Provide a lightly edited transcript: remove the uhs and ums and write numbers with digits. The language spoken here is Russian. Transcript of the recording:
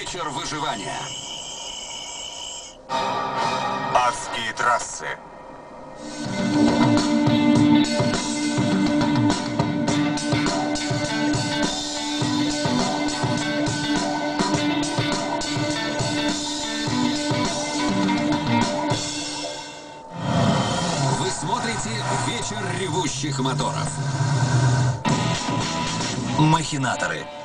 вечер выживания. Адские трассы. Вы смотрите «Вечер ревущих моторов». Махинаторы.